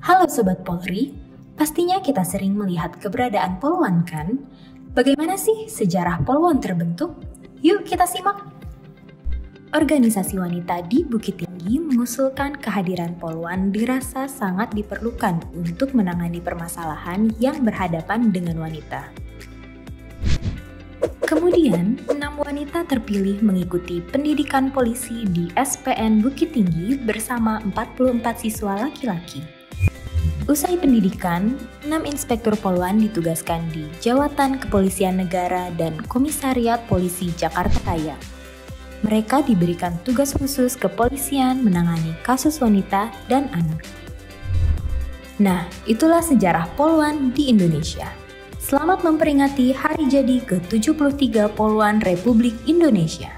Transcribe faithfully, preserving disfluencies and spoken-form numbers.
Halo Sobat Polri, pastinya kita sering melihat keberadaan Poluan kan? Bagaimana sih sejarah Poluan terbentuk? Yuk kita simak! Organisasi wanita di Bukit Tinggi mengusulkan kehadiran Poluan dirasa sangat diperlukan untuk menangani permasalahan yang berhadapan dengan wanita. Kemudian, enam wanita terpilih mengikuti pendidikan polisi di S P N Bukit Tinggi bersama empat puluh empat siswa laki-laki. Usai pendidikan, enam inspektur Poluan ditugaskan di Jawatan Kepolisian Negara dan Komisariat Polisi Jakarta Raya. Mereka diberikan tugas khusus kepolisian menangani kasus wanita dan anak. Nah, itulah sejarah Poluan di Indonesia. Selamat memperingati hari jadi ke tujuh puluh tiga Poluan Republik Indonesia.